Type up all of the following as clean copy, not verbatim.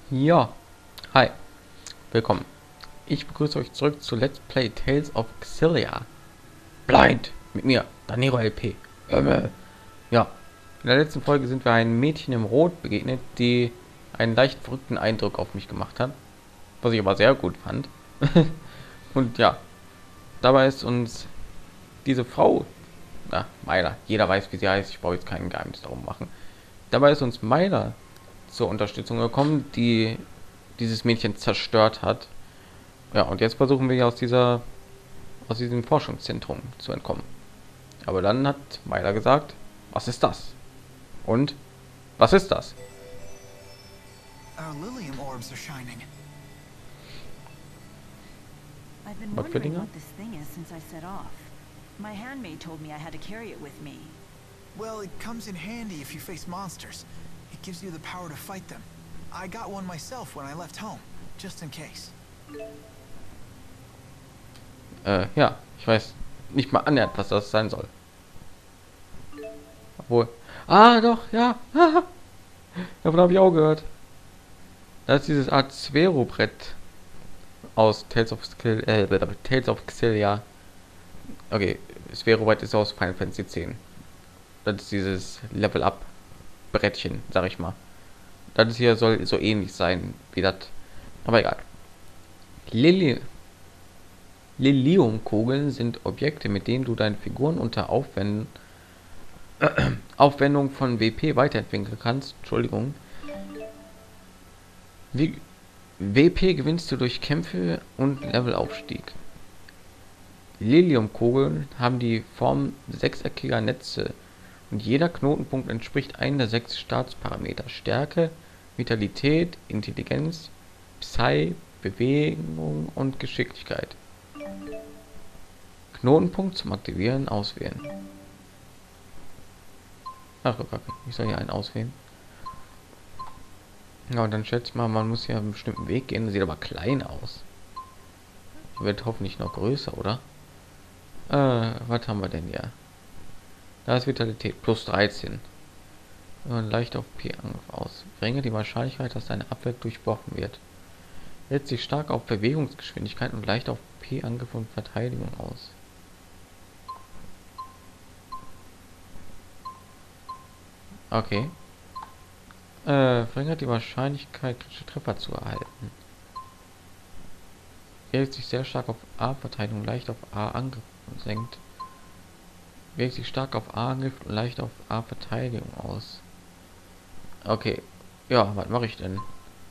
Ja, hi, willkommen. Ich begrüße euch zurück zu Let's Play Tales of Xillia. Blind mit mir, Danero LP. Ja, in der letzten Folge sind wir einem Mädchen im Rot begegnet, die einen leicht verrückten Eindruck auf mich gemacht hat, was ich aber sehr gut fand. Und ja, dabei ist uns diese Frau, na, Myla, jeder weiß, wie sie heißt, ich brauche jetzt kein Geheimnis darum machen. Dabei ist uns Myla zur Unterstützung gekommen, die dieses Mädchen zerstört hat. Ja, und jetzt versuchen wir ja aus diesem Forschungszentrum zu entkommen. Aber dann hat Myla gesagt, was ist das? Und was ist das? Our Lilium orbs are shining. I've been Was für wondering Dinger? what this thing is since I set off. My handmaid told me I had to carry it with me. Well, it comes in handy if you face monsters. It gives you the power to fight them. I got one myself when I left home, just in case. Ja, ich weiß nicht mal annähernd, was das sein soll. Obwohl, doch, ja, davon habe ich auch gehört. Das ist dieses Art Sphero-Brett aus Tales of Xillia. Okay, Sphero-Brett ist aus Final Fantasy 10. Das ist dieses Level-Up-Brettchen, sag ich mal. Das hier soll so ähnlich sein wie das. Aber egal. Lili Liliumkugeln sind Objekte, mit denen du deine Figuren unter Aufwendung von WP weiterentwickeln kannst. Entschuldigung. Wie WP gewinnst du durch Kämpfe und Levelaufstieg. Liliumkugeln haben die Form sechseckiger Netze und jeder Knotenpunkt entspricht einem der 6 Staatsparameter: Stärke, Vitalität, Intelligenz, Psi, Bewegung und Geschicklichkeit. Knotenpunkt zum Aktivieren auswählen. Ach, okay. Ich soll hier einen auswählen. Ja, und dann schätze ich mal, man muss hier einen bestimmten Weg gehen. Das sieht aber klein aus. Wird hoffentlich noch größer, oder? Was haben wir denn hier? Da ist Vitalität plus 13. Und leicht auf P-Angriff aus. Bringe die Wahrscheinlichkeit, dass deine Abwehr durchbrochen wird. Setzt sich stark auf Bewegungsgeschwindigkeit und leicht auf P-Angriff und Verteidigung aus. Okay. Verringert die Wahrscheinlichkeit, kritische Treffer zu erhalten. Wirkt sich sehr stark auf A-Verteidigung, leicht auf A-Angriff und senkt. Wirkt sich stark auf A-Angriff und leicht auf A-Verteidigung aus. Okay. Ja, was mache ich denn?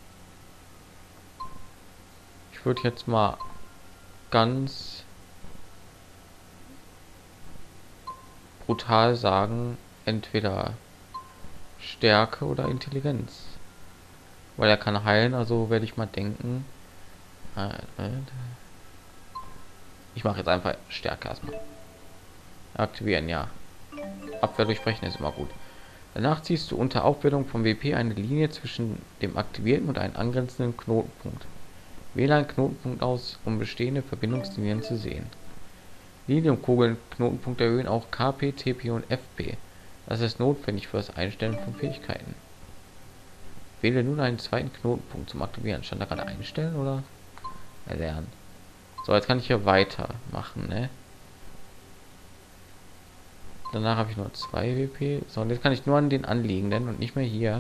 Ich würde jetzt mal ganz brutal sagen, entweder Stärke oder Intelligenz. Weil er kann heilen, also werde ich mal denken. Ich mache jetzt einfach Stärke erstmal. Aktivieren, ja. Abwehr durchbrechen ist immer gut. Danach ziehst du unter Aufwendung vom WP eine Linie zwischen dem aktivierten und einem angrenzenden Knotenpunkt. Wähle einen Knotenpunkt aus, um bestehende Verbindungslinien zu sehen. Linienkugeln Knotenpunkt erhöhen auch KP, TP und FP. Das ist notwendig für das Einstellen von Fähigkeiten. Wähle nun einen zweiten Knotenpunkt zum Aktivieren. Stand da gerade einstellen oder erlernen? So, jetzt kann ich hier weitermachen, ne? Danach habe ich nur 2 WP. So, und jetzt kann ich nur an den anliegenden und nicht mehr hier.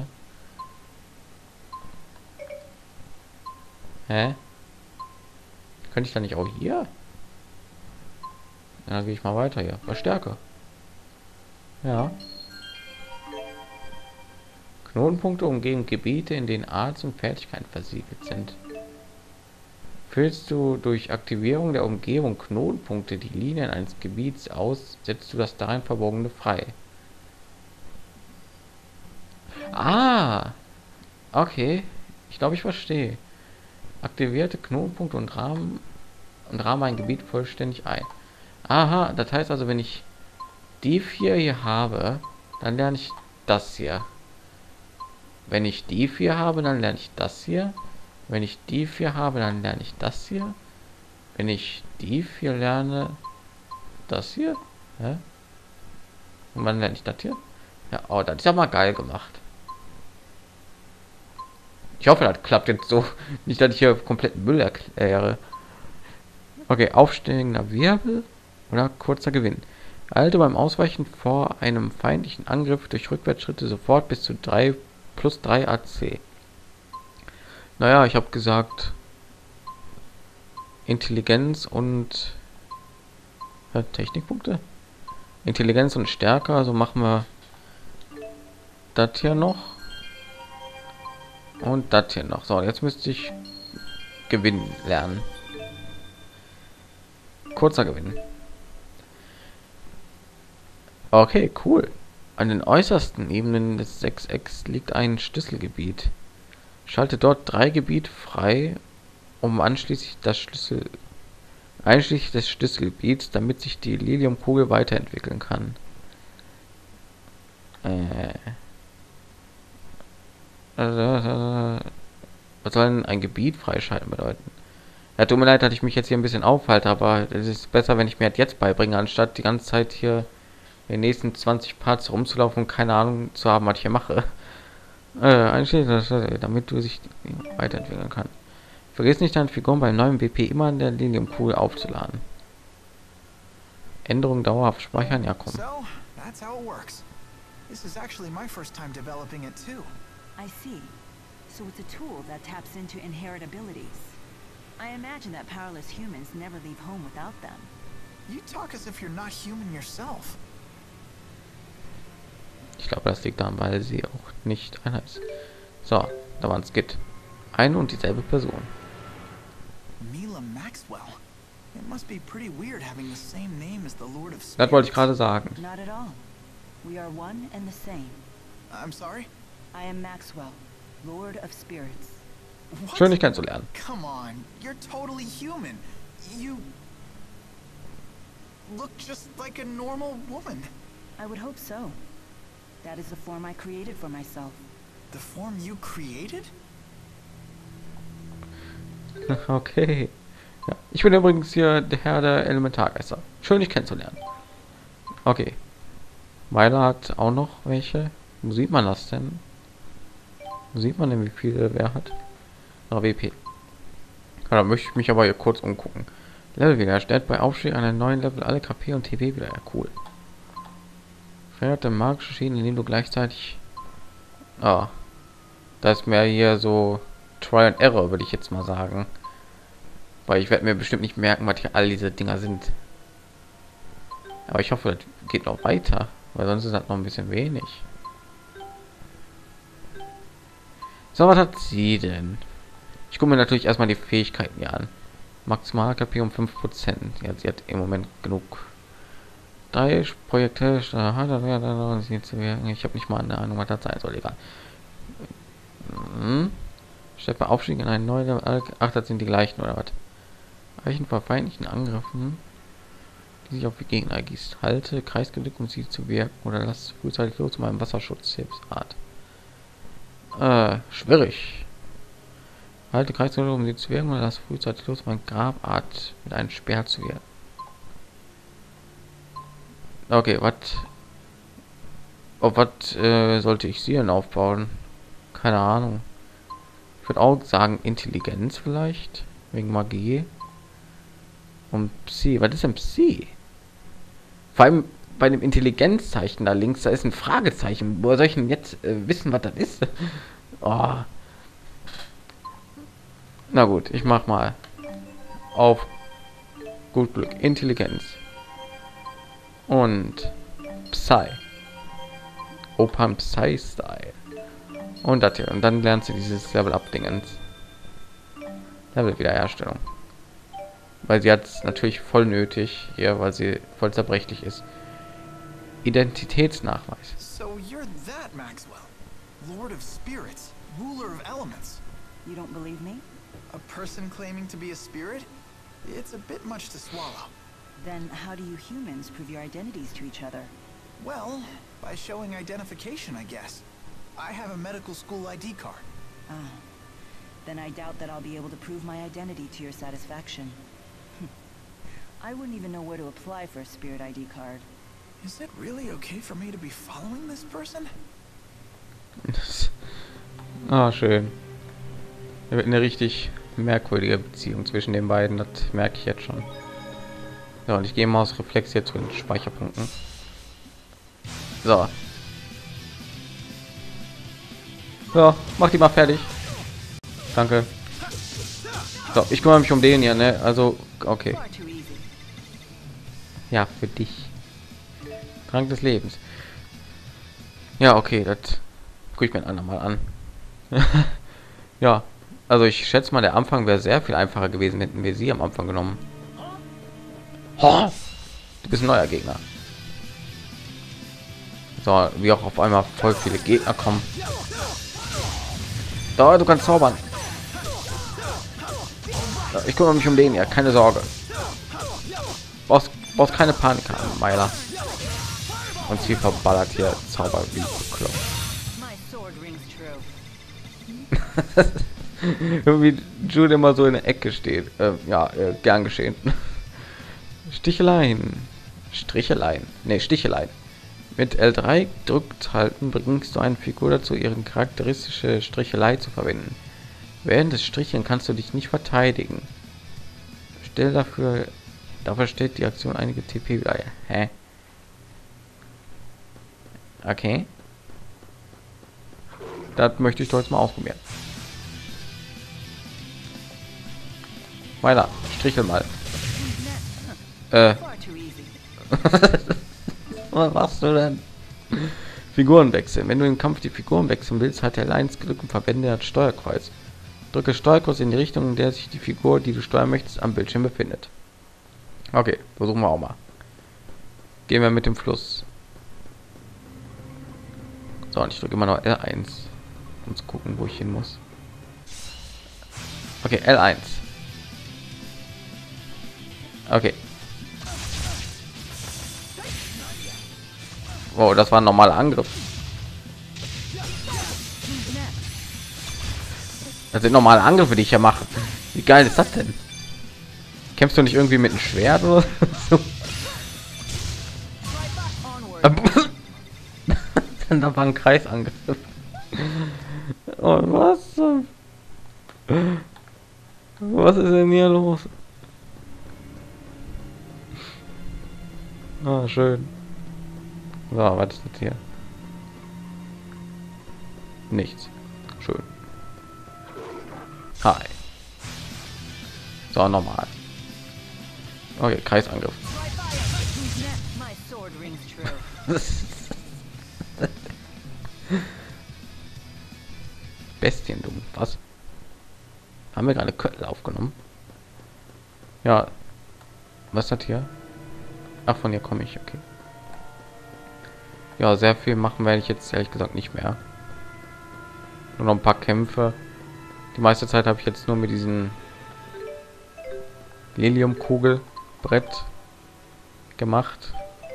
Hä? Könnte ich da nicht auch hier? Dann gehe ich mal weiter hier. Verstärke. Ja. Knotenpunkte umgeben Gebiete, in denen Arts und Fertigkeiten versiegelt sind. Füllst du durch Aktivierung der Umgebung Knotenpunkte die Linien eines Gebiets aus, setzt du das darin Verborgene frei. Okay. Ich glaube, ich verstehe. Aktivierte Knotenpunkte und rahmen ein Gebiet vollständig ein. Aha, das heißt also, wenn ich die 4 hier habe, dann lerne ich das hier. Wenn ich die 4 habe, dann lerne ich das hier. Wenn ich die 4 habe, dann lerne ich das hier. Wenn ich die 4 lerne, das hier. Hä? Und wann lerne ich das hier? Ja, oh, das ist ja mal geil gemacht. Ich hoffe, das klappt jetzt so. Nicht, dass ich hier kompletten Müll erkläre. Okay, aufsteigender Wirbel oder kurzer Gewinn. Halte beim Ausweichen vor einem feindlichen Angriff durch Rückwärtsschritte sofort bis zu 3 plus 3 AC. Naja, ich habe gesagt Intelligenz und Technikpunkte. Intelligenz und Stärke, also machen wir das hier noch und das hier noch. So, jetzt müsste ich gewinnen lernen. Kurzer Gewinn. Okay, cool. An den äußersten Ebenen des 6x liegt ein Schlüsselgebiet. Schalte dort 3 Gebiete frei, um einschließlich des Schlüsselgebiets, damit sich die Liliumkugel weiterentwickeln kann. Was soll denn ein Gebiet freischalten bedeuten? Ja, tut mir leid, dass ich mich jetzt hier ein bisschen aufhalte, aber es ist besser, wenn ich mir das jetzt beibringe, anstatt die ganze Zeit hier in den nächsten 20 Parts rumzulaufen und keine Ahnung zu haben, was ich hier mache. Damit du sich weiterentwickeln kann. Vergiss nicht, deine Figuren beim neuen BP immer in der Liliumkugel aufzuladen. Änderung dauerhaft speichern, ja komm. So, that's how it works. This is actually my first time developing it too. I see. So it's a tool that taps into inherent abilities. I imagine that powerless humans never leave home without them. You talk as if you're not human yourself. Ich glaube, das liegt daran, weil sie auch nicht einer ist. So, da war ein Skit. Eine und dieselbe Person. Mila Maxwell. It must be pretty weird having the same name as the Lord of Spirits. Das wollte ich gerade sagen. Not at all. We are one and the same. I'm sorry? I am Maxwell, Lord of Spirits. What? Schön, dich kennenzulernen. Come on, you're totally human. You look just like a normal woman. I would hope so. That is the form I created for myself. The form you created? Okay. Ja. Ich bin übrigens hier der Herr der Elementargeister. Schön, dich kennenzulernen. Okay. Weiler hat auch noch welche. Wo sieht man das denn? Wo sieht man denn, wie viele wer hat? Na, WP. Ja, da möchte ich mich aber hier kurz umgucken. Level wieder. Stellt bei Aufstieg einer neuen Level alle KP und TP wieder. Ja, cool. Veränderte magische Schienen, indem du gleichzeitig... Ah. Da ist mehr hier so Trial and Error, würde ich jetzt mal sagen. Weil ich werde mir bestimmt nicht merken, was hier all diese Dinger sind. Aber ich hoffe, das geht noch weiter. Weil sonst ist das noch ein bisschen wenig. So, was hat sie denn? Ich gucke mir natürlich erstmal die Fähigkeiten hier an. Maximal KP um 5%. Ja, sie hat im Moment genug. 3 Projekte. Ich habe nicht mal eine Ahnung, was das sein soll. Egal. Stellt bei Aufstieg in einen neuen. Ach, das sind die gleichen oder was? Weichen vor feindlichen Angriffen, die sich auf die Gegner ergießt. Halte Kreis gedrückt, um sie zu wirken, oder lass frühzeitig los, um einen Wasserschutzhilfsart. Schwierig. Halte Kreis gedrückt, um sie zu wirken, oder lass frühzeitig los, um eine Grabart mit einem Speer zu wirken. Okay, was? Auf was sollte ich sie denn aufbauen? Keine Ahnung. Ich würde auch sagen Intelligenz vielleicht, wegen Magie. Und Psi, was ist denn Psi? Vor allem bei dem Intelligenzzeichen da links, da ist ein Fragezeichen. Woher soll ich denn jetzt wissen, was das ist? Oh. Na gut, ich mach mal auf gut Glück Intelligenz und Psy. Open Psy Style. Und das hier. Und dann lernst du dieses Level Up Dingens. Level Wiederherstellung. Weil sie hat es natürlich voll nötig hier, weil sie voll zerbrechlich ist. Identitätsnachweis. So you're that Maxwell, Lord of Spirits, ruler of elements. You don't believe me? A person claiming to be a spirit? It's a bit much to swallow. Then how do you humans prove your identities to each other? Well, by showing identification, I guess. I have a medical school ID card. Ah. Then I doubt that I'll be able to prove my identity to your satisfaction. I wouldn't even know where to apply for a spirit ID card. Is it really okay for me to be following this person? Ah, schön. Da wird eine richtig merkwürdige Beziehung zwischen den beiden, das merke ich jetzt schon. So, und ich gehe mal aus Reflex jetzt zu den Speicherpunkten. So. So, mach die mal fertig. Danke. So, ich kümmere mich um den hier, ne? Also, okay. Far too easy. Ja, für dich. Trank des Lebens. Ja, okay, das gucke ich mir ein andermal an. Ja, also ich schätze mal, der Anfang wäre sehr viel einfacher gewesen, hätten wir sie am Anfang genommen. Oh, du bist ein neuer Gegner. So, wie auch auf einmal voll viele Gegner kommen. Da, du kannst zaubern. Ja, ich kümmere mich um den, ja, keine Sorge. Brauchst keine Panik haben, Meiler. Und sie verballert hier Zauber wie bekloppt. My sword rings true. Irgendwie Jude immer so in der Ecke steht. Ja, gern geschehen. Sticheleien. Stricheleien. Ne, Sticheleien. Mit L3 drückt halten bringst du eine Figur dazu, ihren charakteristische Strichelei zu verwenden. Während des Stricheln kannst du dich nicht verteidigen. Stell dafür steht die Aktion einige TP wieder. Hä? Okay. Das möchte ich doch jetzt mal ausprobieren. Weiter. Strichel mal. Far too easy. Was machst du denn? Figuren wechseln. Wenn du im Kampf die Figuren wechseln willst, hat der Lines gedrückt und verwende das Steuerkreuz. Drücke Steuerkreuz in die Richtung, in der sich die Figur, die du steuern möchtest, am Bildschirm befindet. Okay, versuchen wir auch mal. Gehen wir mit dem Fluss. So, und ich drücke immer noch L1, um zu gucken, wo ich hin muss. Okay, L1. Okay. Wow, das war ein normaler Angriff. Das sind normale Angriffe, die ich ja mache. Wie geil ist das denn? Kämpfst du nicht irgendwie mit einem Schwert oder so? Da war ein Kreisangriff. Oh, was? Was ist denn hier los? Ah, schön. So, was ist das hier? Nichts. Schön. Hi. So, normal. Okay, Kreisangriff. My sword rings true. Bestiendumm. Was? Haben wir gerade Köttel aufgenommen? Ja. Was ist das hier? Ach, von hier komme ich. Okay. Ja, sehr viel machen werde ich jetzt ehrlich gesagt nicht mehr. Nur noch ein paar Kämpfe. Die meiste Zeit habe ich jetzt nur mit diesem Lilium-Kugelbrett gemacht.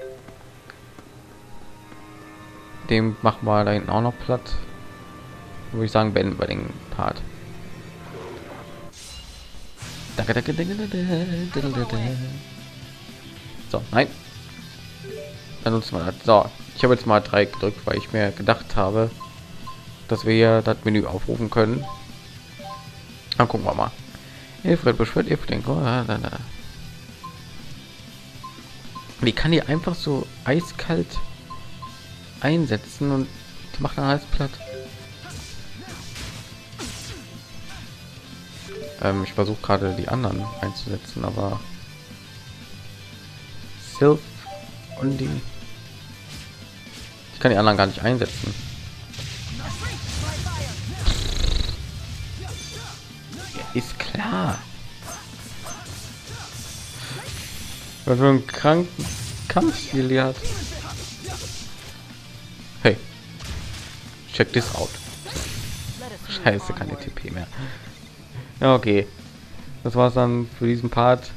Dem machen wir da hinten auch noch platt. Würde ich sagen, beenden wir den Part. So, nein. Dann nutzen wir das. So, ich habe jetzt mal 3 gedrückt, weil ich mir gedacht habe, dass wir hier das Menü aufrufen können. Dann gucken wir mal. Alfred beschwört Alfred. Wie kann die einfach so eiskalt einsetzen und die macht dann alles platt? Ich versuche gerade die anderen einzusetzen, aber Sylph und die ich kann die anderen gar nicht einsetzen. Ja, ist klar. Was für einen kranken Kampfstil die hat. Hey, check this out. Scheiße, keine TP mehr. Ja, okay. Das war's dann für diesen Part.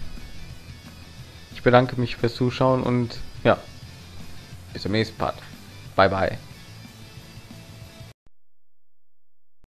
Ich bedanke mich fürs Zuschauen und ja, bis zum nächsten Part. Bye bye.